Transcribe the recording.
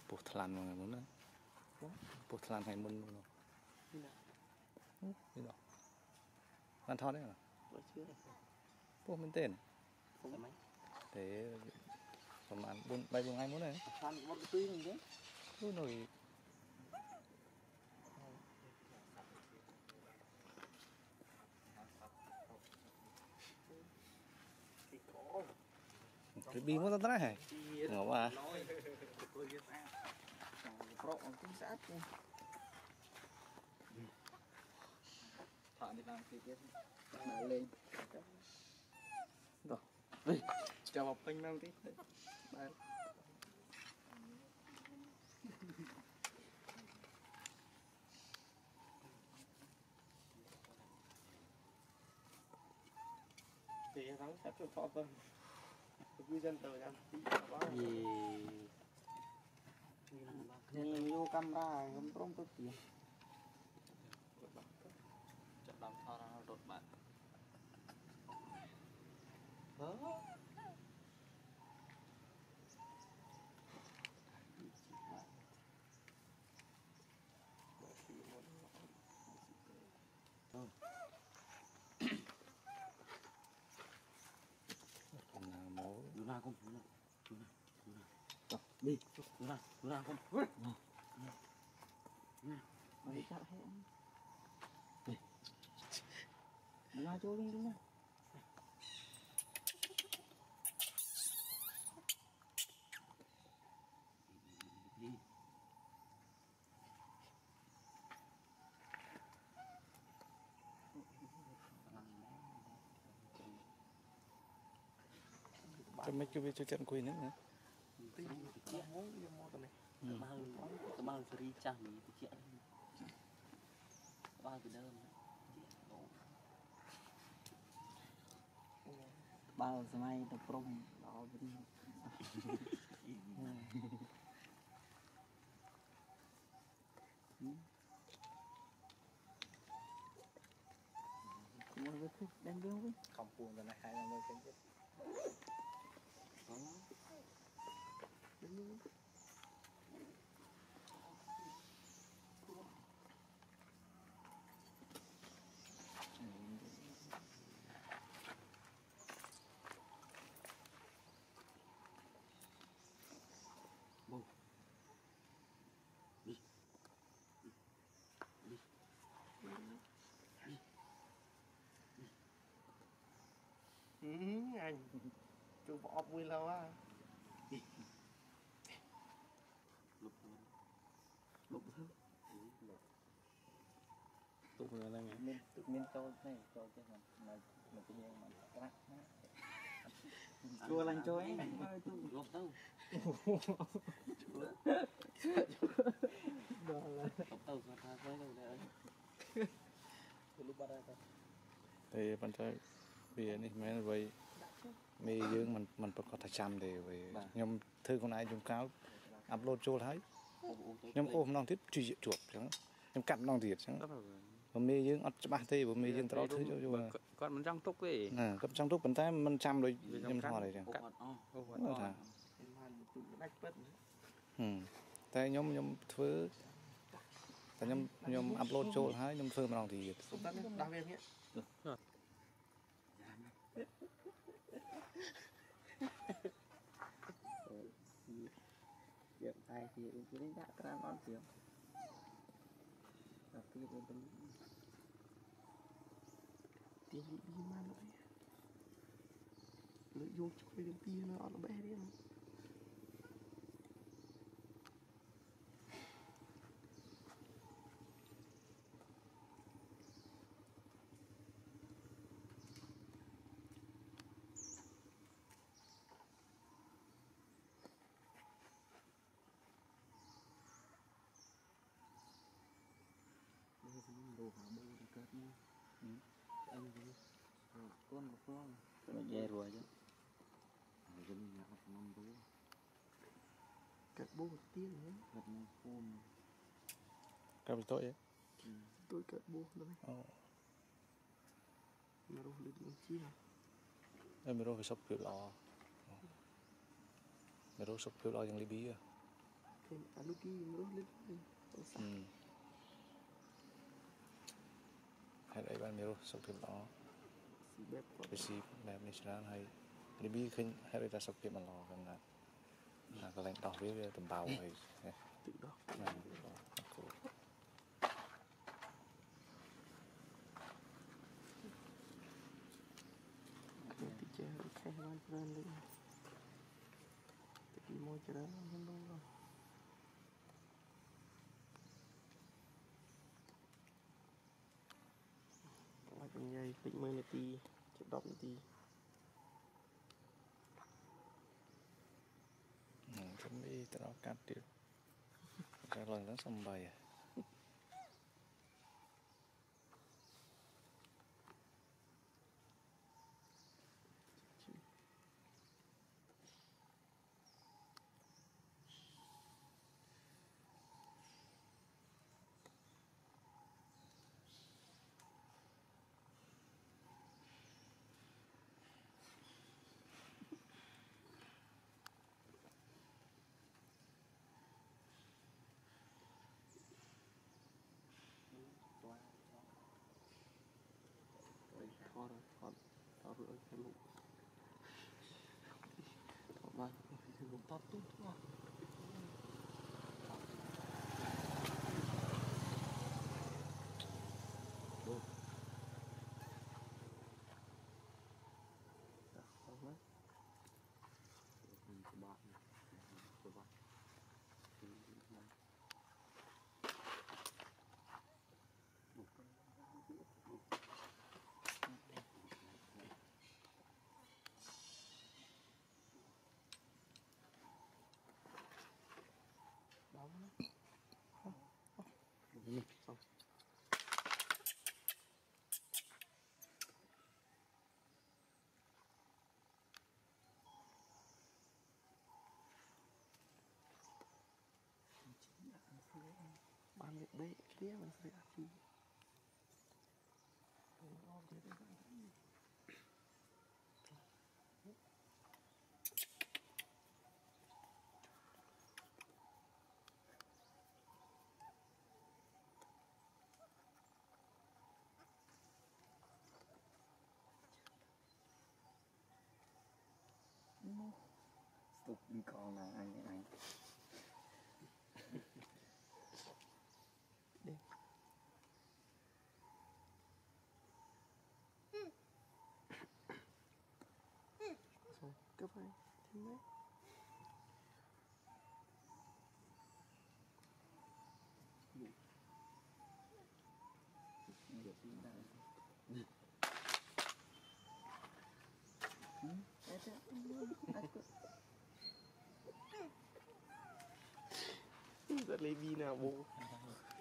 buộc thằn vào ngày muốn đấy, buộc thằn ngày muốn luôn rồi, đi đâu, ăn thon đấy à? Buộc mình tên, thế còn ăn buôn bay buôn ngày muốn này, thằn một cái túi này đấy, túi nồi. Cái bi muốn tao này, ngỏ mà. Thả đi làm gì kia, lên, rồi, đi, chào một pin mang tí, đây. Thì thắng sắp cho thọ vâng, cư dân từ ra gì nhìn vô camera không trông tốt gì chậm làm thọ ra đột bạn đó Máu Luna không đi Luna không đi chặt hết đi Luna cho đi Luna đi cho mấy cái cho trận quỳ nữa hả? Bao free chả mì chị bao từ đơn bao giờ mai tập prom đó đi mua cái thức đem vô với Không buồn rồi này hai năm rồi cái chết. Bông đi anh chú bỏ vui lâu á lục thôi Tụi người là nghe mình cho này cho chứ mà tự nhiên mà cắt chua lành cho ấy lục đâu đó là lục đâu mà tha với đâu đấy lúc bắt đây thì bạn trai bia này mấy vậy mì dương mình có thể chăm để về nhom thư con ai dùng cáo upload cho thấy nhom ôm non tiếp truy diện chuột chẳng nhom cặn non thiệt chẳng còn mì dương ở ba tê của mì dương tao thứ cho con mình răng túc ấy nè cấp trong túc bàn tay mình chăm rồi nhom thò này chẳng tay nhom thứ tay nhom upload cho thấy nhom thư mà non thiệt đang về nhé việc tay thì cứ đánh giá ra ngon kiểu tapi dia beli dia Libby mana ni lu vô chơi Libby nó ở bé đi mà đồ hả bô thì cất đi anh đi con một con nó dè rồi chứ dân nhà học năm bố cất bô một tiếng nữa cất một phôn cái bị tội ấy tôi cất bô thôi mà đồ lịch lên chi nào em mới phải sắp phiếu lò mới sắp phiếu lò trong Libby à ok Lucky nữa lên hay đấy bạn miêu sọc thêm đó xì bẹp cái gìแบบนี้ฉะนั้นให้ Libby ขึ้นให้ได้สอกเก็บมันรอกันนะก็แรงต่อเรื่อยๆตำเบาให้ tự đó thì chơi khai ban lên lên thì môi cho đó không đâu rồi lại bên dây định mười nati chụp đọc nati cũng đi từ đó cắt đi ra lần đó xong bài thôi rồi cái lục vâng cái lục to tốt quá đồ xong ban việc bê kia mình sẽ chi Tục đi con là anh đi rồi cấp hai thêm đấy rất Libby nào bố